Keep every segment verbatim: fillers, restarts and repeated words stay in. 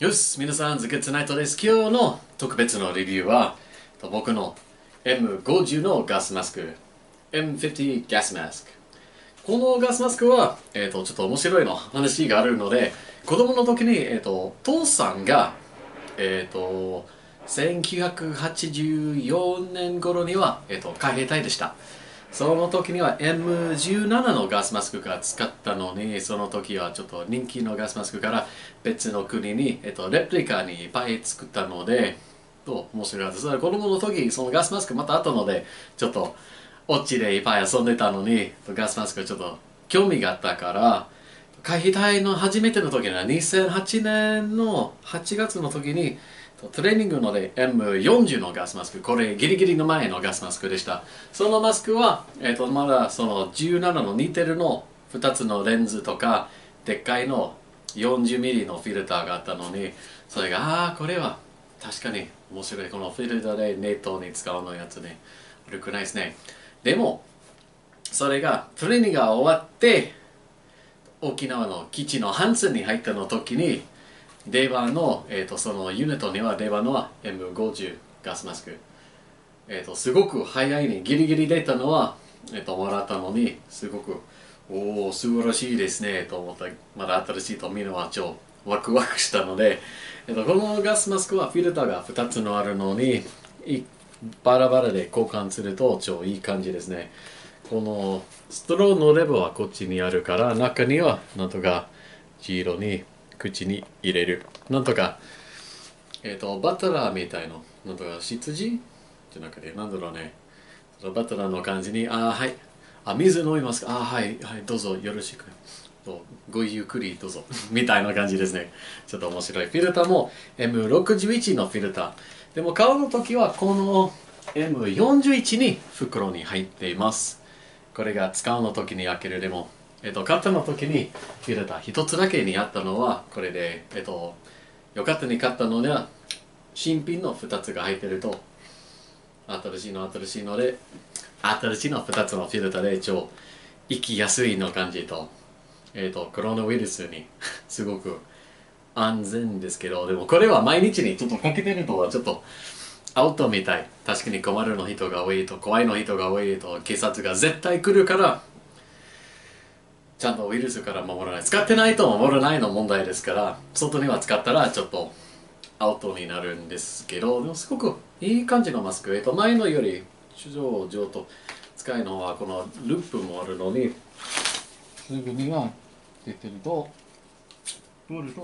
よし、皆さん、ズケツナイトです。今日の特別のレビューは、と僕の エムごじゅう のガスマスク、エムごじゅう ガスマスク。このガスマスクは、えっ、と、ちょっと面白いの話があるので、子供の時に、えっ、と、父さんが、えっ、と、せんきゅうひゃくはちじゅうよねん頃には、えっ、と、海兵隊でした。その時には エムじゅうなな のガスマスクが使ったのに、その時はちょっと人気のガスマスクから別の国に、えっと、レプリカにいっぱい作ったので、と面白いです。子供の時、そのガスマスクまたあったので、ちょっとオッチでいっぱい遊んでたのに、ガスマスクちょっと興味があったから、海兵隊の初めての時にはにせんはちねんのはちがつの時にトレーニングので エムよんじゅう のガスマスク、これギリギリの前のガスマスクでした。そのマスクは、えー、とまだそのじゅうななの似てるのふたつのレンズとかでっかいの よんじゅうミリ のフィルターがあったのに、それがああこれは確かに面白い、このフィルターでネットに使うのやつね、悪くないですね。でもそれがトレーニングが終わって沖縄の基地のハンセンに入ったの時にデーバーの、えー、とそのユニットにはデーバーの エムごじゅう ガスマスク、えー、とすごく早いにギリギリ出たのは、えー、ともらったのにすごくおお素晴らしいですねと思った。まだ新しいと見るのは超ワクワクしたので、えー、とこのガスマスクはフィルターがふたつのあるのにバラバラで交換すると超いい感じですね。このストローのレバーはこっちにあるから中にはなんとか黄色に口に入れるなんとか、えっ、とバトラーみたいのなんとか羊じゃなくてなんだろうね、そのバトラーの感じにあーはいあ水飲みますか、あーはいはいどうぞよろしくとごゆっくりどうぞみたいな感じですね。ちょっと面白い。フィルターも エムろくじゅういち のフィルターでも買うの時はこの エムよんじゅういち に袋に入っています。これが使うの時に開けるでも、えっと、買ったの時にフィルター一つだけにあったのはこれで、えっと、よかったに買ったのでは新品のふたつが入ってると新しいの新しいので新しいのふたつのフィルターで超生きやすいの感じと、えっと、コロナウイルスにすごく安全ですけど、でもこれは毎日にちょっとかけてるとはちょっとアウトみたい。確かに困るの人が多いと怖いの人が多いと警察が絶対来るからちゃんとウイルスから守らない、使ってないと守らないの問題ですから、外には使ったらちょっとアウトになるんですけど、でもすごくいい感じのマスク、えっと前のより上上と使いのはこのループもあるのにすぐには出てると取ると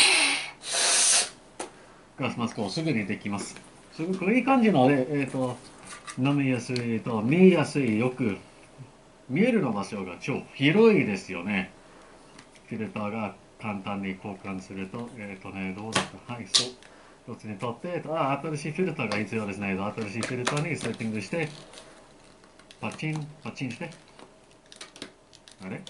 ガスマスクをすぐにできます。すごくいい感じので、えっ、と飲みやすいと見やすい、よく見えるの場所が超広いですよね。フィルターが簡単に交換すると、えっ、とね、どうだった、はい、そう。一つにとって、あ、新しいフィルターが必要ですね。新しいフィルターにセッティングして、パチン、パチンして、あれ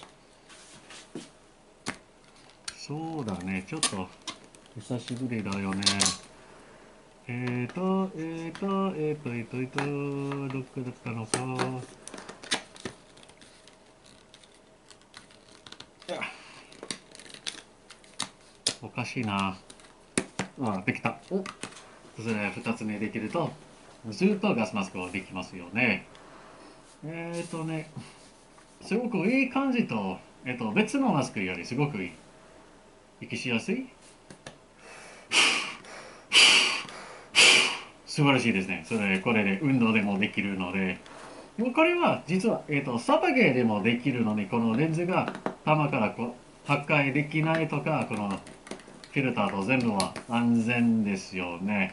そうだね、ちょっと久しぶりだよね。えーと、えーと、えーと、えーと、えーと、どこだったのか。おかしいな。あ、できた。おそれふたつにできると、ずっとガスマスクはできますよね。えーとね、すごくいい感じと、えっと、別のマスクよりすごくいい。息しやすい、素晴らしいですね。それ、これで運動でもできるので、もうこれは実は、えっと、サバゲーでもできるのに、このレンズが弾からこう破壊できないとか、このフィルターと全部は安全ですよね。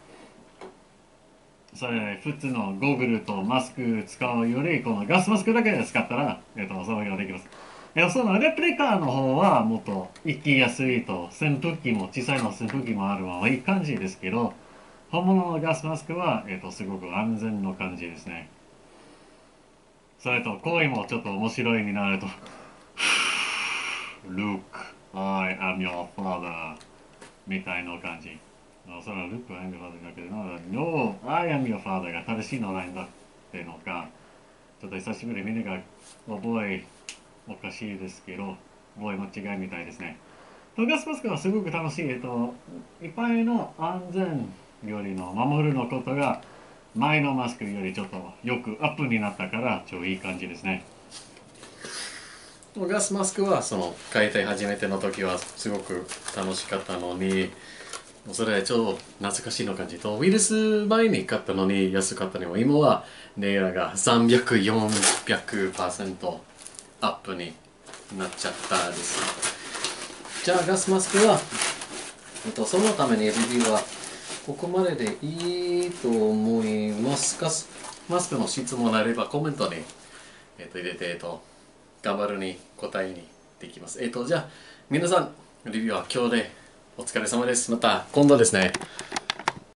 それ、普通のゴーグルとマスク使うより、このガスマスクだけで使ったら、えっと、サバゲーができます。えそのレプリカの方はもっと行きやすいと、扇風機も小さいの扇風機もあるのはいい感じですけど、本物のガスマスクは、えっと、すごく安全の感じですね。それと声もちょっと面白いになるとLuke, I am your father みたいな感じ。それは Luke, I am your father だけど、No, I am your father が正しいのなんだってのか、ちょっと久しぶりにみんなが覚えおかしいですけど、覚え間違いみたいですね。 ガスマスクはすごく楽しい。えっと、いっぱいの安全よりの守るのことが前のマスクよりちょっとよくアップになったから超いい感じですね。 ガスマスクはその解体初めての時はすごく楽しかったのに、それちょっと懐かしいの感じと、ウイルス前に買ったのに安かったのに、今は値段がさんびゃく、よんひゃくパーセントアップになっちゃったです。じゃあガスマスクは、えっと、そのためにレビューはここまででいいと思います。ガスマスクの質問あればコメントに、えっと、入れて、えっと、頑張るに答えにできます。えっと、じゃあ皆さん、レビューは今日でお疲れ様です。また今度ですね。